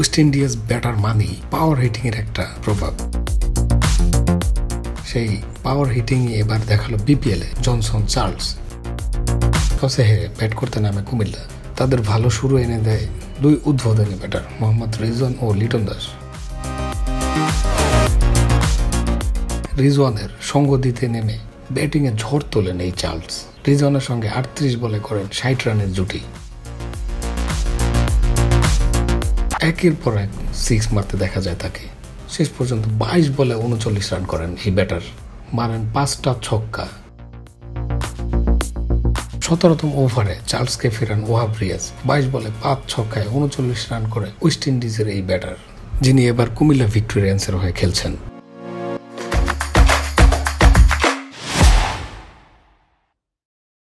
West Indies batter money power hitting এর একটা প্রভাব। সেই পাওয়ার হিটিং এবার দেখালো বিপিএল এ জনসন চার্লস টসে হেরে ব্যাট করতে নামে কুমিল্লা। তাদের ভালো শুরু এনে দেয় দুই উদ্বোধনী ব্যাটার মোহাম্মদ রিজওয়ান ও লিটন দাস। রিজওয়ানের সঙ্গ দিতে নেমে ব্যাটিং এ ঝড় তোলেন এই চার্লস। রিজওয়ানের সঙ্গে 38 বলে করেন 60 রানের জুটি। একের পর এক সিক্স মারতে দেখা যায় তাকে। শেষ পর্যন্ত 22 বলে 39 রান করেন এই ব্যাটার, মারেন 5টা ছক্কা। 17তম ওভারে চার্লসকে ফেরান ওয়াহাব রিয়াজ। 22 বলে 5 ছক্কায় 39 রান করে ওয়েস্ট ইন্ডিজের এই ব্যাটার, যিনি এবার কুমিল্লা ভিক্টোরিয়ান্সের হয়ে খেলছেন।